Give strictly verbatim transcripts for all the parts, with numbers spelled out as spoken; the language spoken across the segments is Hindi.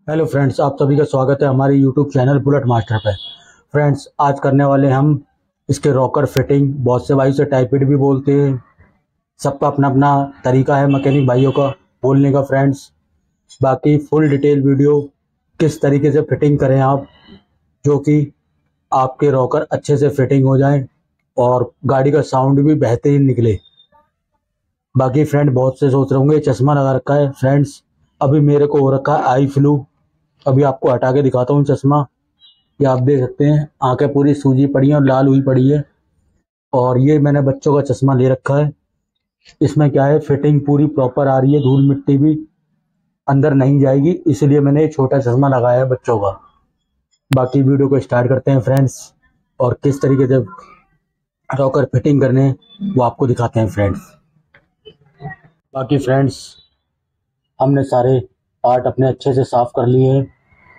हेलो फ्रेंड्स, आप सभी का स्वागत है हमारे यूट्यूब चैनल बुलेट मास्टर पे। फ्रेंड्स, आज करने वाले हम इसके रॉकर फिटिंग। बहुत से भाई से टाइपिड भी बोलते हैं, सबका अपना अपना तरीका है मैकेनिक भाइयों का बोलने का। फ्रेंड्स, बाकी फुल डिटेल वीडियो किस तरीके से फिटिंग करें आप, जो कि आपके रॉकर अच्छे से फिटिंग हो जाए और गाड़ी का साउंड भी बेहतरीन निकले। बाकी फ्रेंड, बहुत से सोच रहे होंगे चश्मा लगा रखा है। फ्रेंड्स, अभी मेरे को हो रखा है आई फ्लू। अभी आपको हटा के दिखाता हूँ चश्मा। ये आप देख सकते हैं, आंखें पूरी सूजी पड़ी हैं और लाल हुई पड़ी है। और ये मैंने बच्चों का चश्मा ले रखा है। इसमें क्या है, फिटिंग पूरी प्रॉपर आ रही है, धूल मिट्टी भी अंदर नहीं जाएगी, इसलिए मैंने ये छोटा चश्मा लगाया है बच्चों का। बाकी वीडियो को स्टार्ट करते हैं फ्रेंड्स, और किस तरीके से रॉकर फिटिंग करने हैं वो आपको दिखाते हैं फ्रेंड्स। बाकी फ्रेंड्स, हमने सारे पार्ट अपने अच्छे से साफ कर लिए हैं।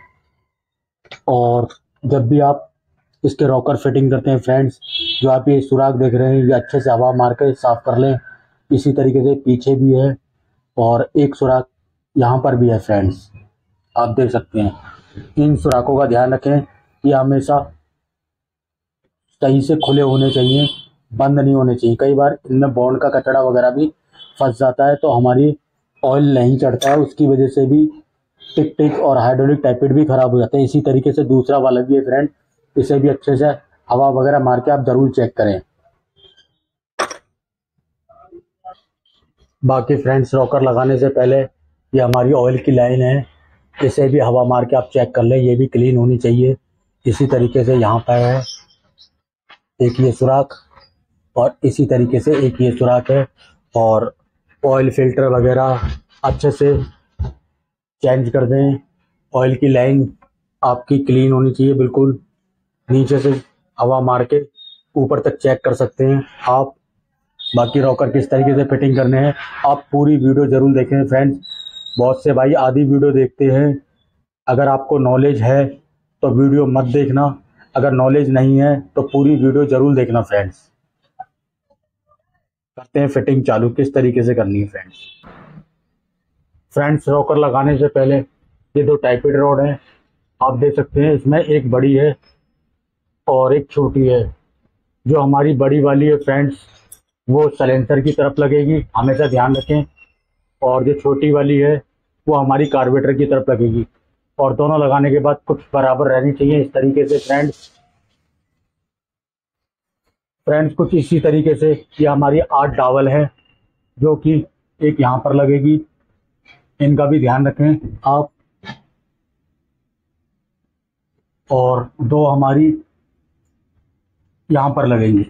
और जब भी आप इसके रॉकर फिटिंग करते हैं फ्रेंड्स, जो आप ये सुराख देख रहे हैं, ये अच्छे से हवा मार के साफ कर लें। इसी तरीके से पीछे भी है और एक सुराख यहाँ पर भी है फ्रेंड्स, आप देख सकते हैं। इन सुराखों का ध्यान रखें, ये हमेशा सही से खुले होने चाहिए, बंद नहीं होने चाहिए। कई बार इनमें बॉन्ड का कचड़ा वगैरह भी फंस जाता है, तो हमारी ऑयल नहीं चढ़ता है, उसकी वजह से भी टिक टिक और हाइड्रोलिक टाइपिड भी खराब हो जाते हैं। इसी तरीके से दूसरा वाला भी है फ्रेंड, इसे भी अच्छे से हवा वगैरह मार के आप जरूर चेक करें। बाकी फ्रेंड्स, रॉकर लगाने से पहले ये हमारी ऑयल की लाइन है, इसे भी हवा मार के आप चेक कर लें, ये भी क्लीन होनी चाहिए। इसी तरीके से यहाँ पर है एक ये सुराख, और इसी तरीके से एक ये सुराख है। और ऑयल फिल्टर वगैरह अच्छे से चेंज कर दें। ऑयल की लाइन आपकी क्लीन होनी चाहिए बिल्कुल, नीचे से हवा मार के ऊपर तक चेक कर सकते हैं आप। बाकी रॉकर किस तरीके से फिटिंग करने हैं, आप पूरी वीडियो जरूर देखें फ्रेंड्स। बहुत से भाई आधी वीडियो देखते हैं। अगर आपको नॉलेज है तो वीडियो मत देखना, अगर नॉलेज नहीं है तो पूरी वीडियो जरूर देखना फ्रेंड्स। करते हैं फिटिंग चालू, किस तरीके से करनी है फ्रेंड्स। फ्रेंड्स, रॉकर लगाने से पहले ये दो टाइपिड रॉड हैं, आप देख सकते हैं। इसमें एक बड़ी है और एक छोटी है। जो हमारी बड़ी वाली है फ्रेंड्स, वो सलेंसर की तरफ लगेगी, हमेशा ध्यान रखें। और जो छोटी वाली है वो हमारी कार्बोरेटर की तरफ लगेगी। और दोनों लगाने के बाद कुछ बराबर रहनी चाहिए इस तरीके से फ्रेंड्स। फ्रेंड्स, कुछ इसी तरीके से ये हमारी आठ डावल है, जो कि एक यहाँ पर लगेगी, इनका भी ध्यान रखें आप। और दो हमारी यहाँ पर लगेंगी।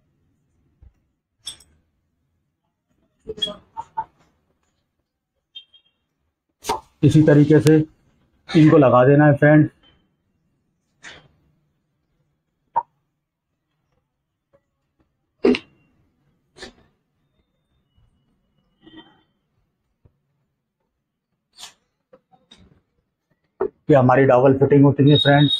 इसी तरीके से इनको लगा देना है फ्रेंड। ये हमारी डबल फिटिंग होती है फ्रेंड्स।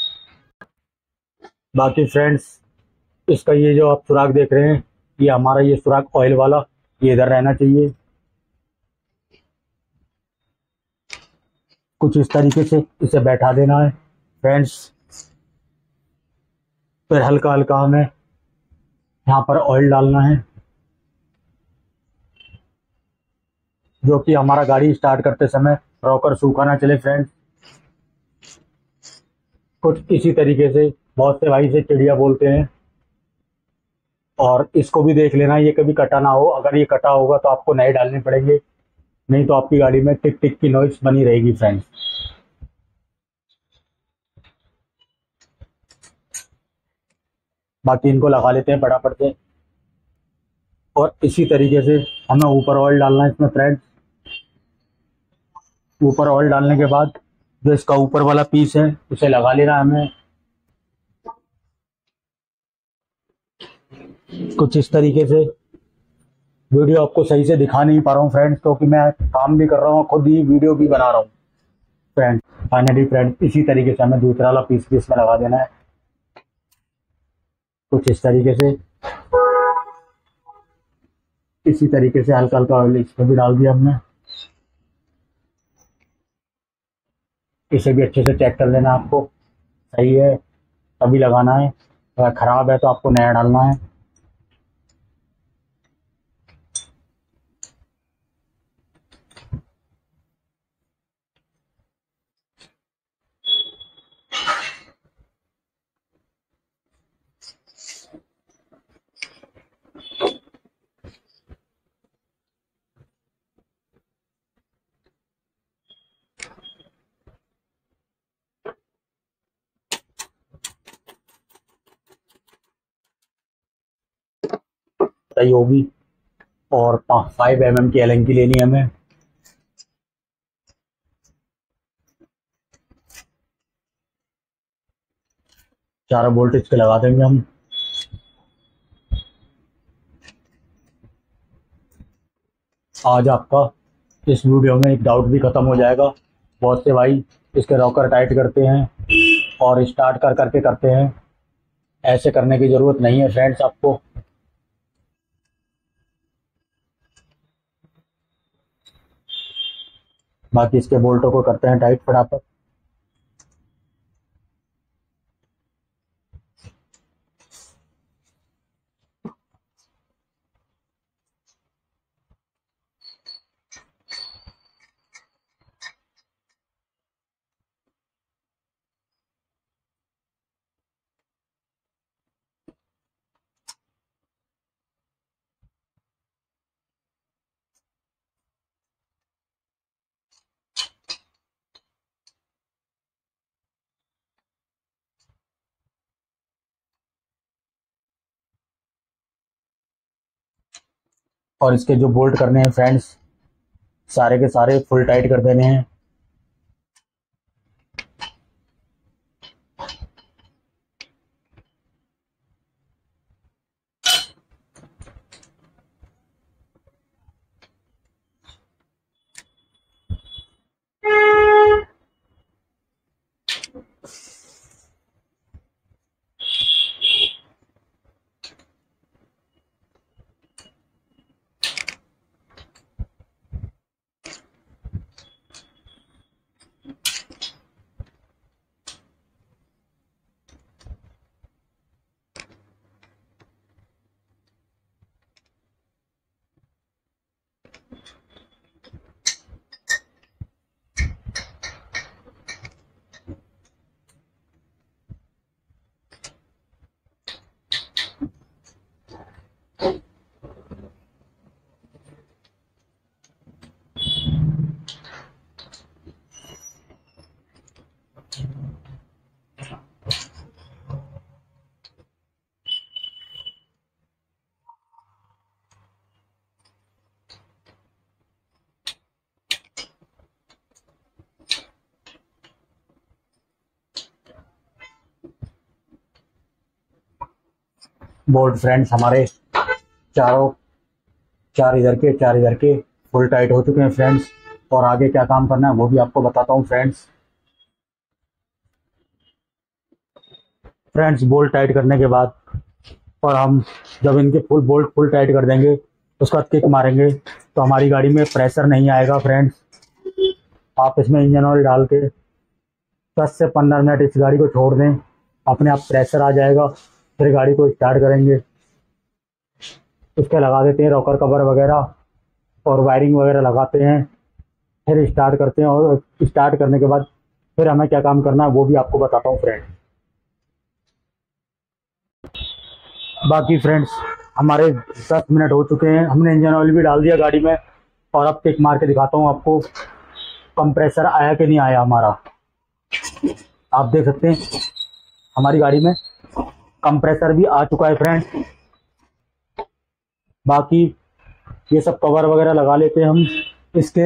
बाकी फ्रेंड्स, इसका ये जो आप सुराख देख रहे हैं, ये हमारा ये सुराख ऑयल वाला, ये इधर रहना चाहिए। कुछ इस तरीके से इसे बैठा देना है फ्रेंड्स। फिर हल्का हल्का हमें यहाँ पर ऑयल डालना है, जो कि हमारा गाड़ी स्टार्ट करते समय रॉकर सूखा ना चले फ्रेंड्स। कुछ इसी तरीके से, बहुत से भाई से चिड़िया बोलते हैं। और इसको भी देख लेना, ये कभी कटा ना हो। अगर ये कटा होगा तो आपको नए डालने पड़ेंगे, नहीं तो आपकी गाड़ी में टिक टिक की नॉइस बनी रहेगी फ्रेंड्स। बाकी इनको लगा लेते हैं फटाफट से। और इसी तरीके से हमें ऊपर ऑयल डालना है इसमें फ्रेंड्स। ऊपर ऑयल डालने के बाद जो इसका ऊपर वाला पीस है उसे लगा लेना है हमें, कुछ इस तरीके से। वीडियो आपको सही से दिखा नहीं पा रहा हूँ फ्रेंड्स, क्योंकि मैं काम भी कर रहा हूँ, खुद ही वीडियो भी बना रहा हूँ फ्रेंड्स। फाइनली फ्रेंड्स, इसी तरीके से हमें दूसरा वाला पीस भी इसमें लगा देना है, कुछ इस तरीके से। इसी तरीके से हल्का हल्का ऑयल इसमें भी डाल दिया हमने। इसे भी अच्छे से चेक कर लेना आपको, सही है तभी लगाना है, अगर ख़राब है तो आपको नया डालना है। सही होगी। और फाइव एम एम की एलन की लेनी है हमें। चारों बोल्ट इसके लगा देंगे हम। आज आपका इस वीडियो में एक डाउट भी ख़त्म हो जाएगा। बहुत से भाई इसके रॉकर टाइट करते हैं और स्टार्ट कर करके करते हैं, ऐसे करने की ज़रूरत नहीं है फ्रेंड्स आपको। बाकी इसके बोल्टों को करते हैं टाइट फटाफट। और इसके जो बोल्ट करने हैं फ्रेंड्स, सारे के सारे फुल टाइट कर देने हैं। बोल्ट फ्रेंड्स हमारे चारों, चार इधर के चार इधर के फुल टाइट हो चुके हैं फ्रेंड्स। और आगे क्या काम करना है वो भी आपको बताता हूँ फ्रेंड्स। फ्रेंड्स बोल्ट टाइट करने के बाद, और हम जब इनके फुल बोल्ट फुल टाइट कर देंगे उसके बाद किक मारेंगे तो हमारी गाड़ी में प्रेशर नहीं आएगा फ्रेंड्स। आप इसमें इंजन ऑयल डाल के दस से पंद्रह मिनट इस गाड़ी को छोड़ दें, अपने आप प्रेशर आ जाएगा। फिर गाड़ी को स्टार्ट करेंगे, उसके लगा देते हैं रॉकर कवर वगैरह और वायरिंग वगैरह लगाते हैं, फिर स्टार्ट करते हैं। और स्टार्ट करने के बाद फिर हमें क्या काम करना है वो भी आपको बताता हूँ फ्रेंड्स। बाकी फ्रेंड्स हमारे दस मिनट हो चुके हैं, हमने इंजन ऑयल भी डाल दिया गाड़ी में। और अब किक मार के दिखाता हूँ आपको कंप्रेसर आया कि नहीं आया हमारा। आप देख सकते हैं हमारी गाड़ी में कंप्रेसर भी आ चुका है फ्रेंड्स। बाकी ये सब कवर वगैरह लगा लेते हैं हम, इसके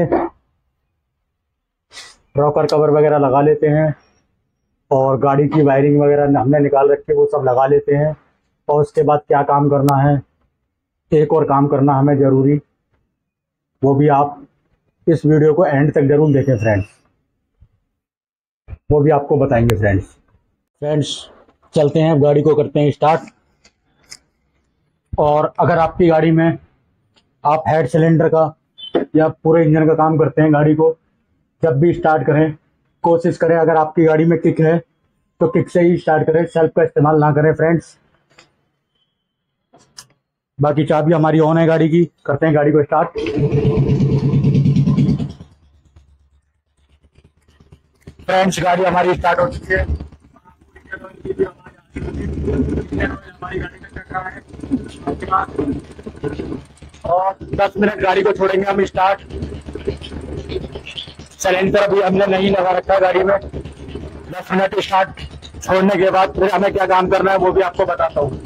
रॉकर कवर वगैरह लगा लेते हैं और गाड़ी की वायरिंग वगैरह हमने निकाल रखी है वो सब लगा लेते हैं। और उसके बाद क्या काम करना है, एक और काम करना हमें ज़रूरी, वो भी आप इस वीडियो को एंड तक जरूर देखें फ्रेंड्स, वो भी आपको बताएंगे फ्रेंड्स। फ्रेंड्स चलते हैं, गाड़ी को करते हैं स्टार्ट। और अगर आपकी गाड़ी में आप हेड सिलेंडर का या पूरे इंजन का काम करते हैं, गाड़ी को जब भी स्टार्ट करें कोशिश करें, अगर आपकी गाड़ी में किक है तो किक से ही स्टार्ट करें, सेल्फ का इस्तेमाल ना करें फ्रेंड्स। बाकी चाबी हमारी ऑन है गाड़ी की, करते हैं गाड़ी को स्टार्ट। फ्रेंड्स गाड़ी हमारी स्टार्ट हो चुकी है। हमारी गाड़ी का चक्का है और दस मिनट गाड़ी को छोड़ेंगे हम स्टार्ट। सिलेंडर अभी हमने नहीं लगा रखा गाड़ी में। दस मिनट स्टार्ट छोड़ने के बाद फिर हमें क्या काम करना है वो भी आपको बताता हूँ।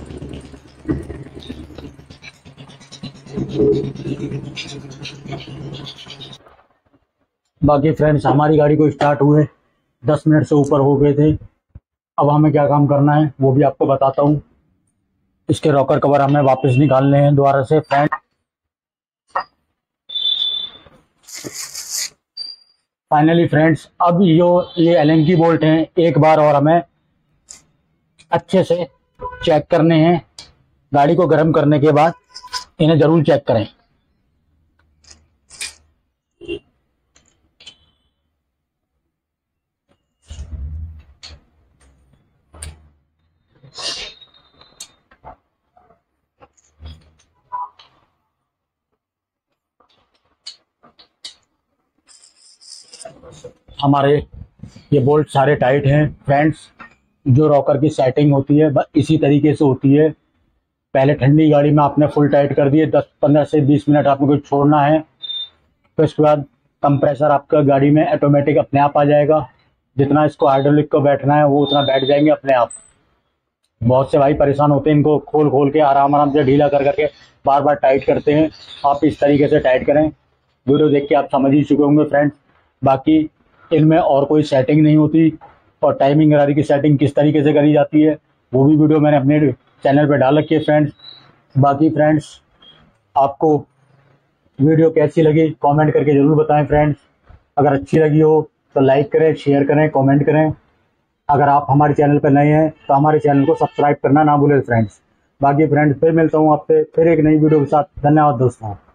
बाकी फ्रेंड्स हमारी गाड़ी को स्टार्ट हुए दस मिनट से ऊपर हो गए थे। अब हमें क्या काम करना है वो भी आपको बताता हूँ। इसके रॉकर कवर हमें वापस निकालने हैं दोबारा से फ्रेंड। फाइनली फ्रेंड्स अब यो ये एलन की बोल्ट हैं, एक बार और हमें अच्छे से चेक करने हैं। गाड़ी को गर्म करने के बाद इन्हें जरूर चेक करें। हमारे ये बोल्ट सारे टाइट हैं फ्रेंड्स। जो रॉकर की सेटिंग होती है बस इसी तरीके से होती है। पहले ठंडी गाड़ी में आपने फुल टाइट कर दिए, दस पंद्रह से बीस मिनट आपको कुछ छोड़ना है। तो इसके बाद कंप्रेसर आपका गाड़ी में ऑटोमेटिक अपने आप आ जाएगा। जितना इसको हाइड्रोलिक को बैठना है वो उतना बैठ जाएंगे अपने आप। बहुत से भाई परेशान होते हैं, इनको खोल खोल के आराम आराम से ढीला कर करके बार बार टाइट करते हैं। आप इस तरीके से टाइट करें। वीडियो देख के आप समझ ही चुके होंगे फ्रेंड्स। बाकी इनमें और कोई सेटिंग नहीं होती और टाइमिंग गाड़ी की सेटिंग किस तरीके से करी जाती है वो भी वीडियो मैंने अपने चैनल पे डाल रखी है फ्रेंड्स। बाकी फ्रेंड्स आपको वीडियो कैसी लगी कमेंट करके ज़रूर बताएं फ्रेंड्स। अगर अच्छी लगी हो तो लाइक करें, शेयर करें, कमेंट करें। अगर आप हमारे चैनल पर नए हैं तो हमारे चैनल को सब्सक्राइब करना ना भूलें फ्रेंड्स। बाकी फ्रेंड्स फिर मिलता हूँ आपसे फिर एक नई वीडियो के साथ। धन्यवाद दोस्तों।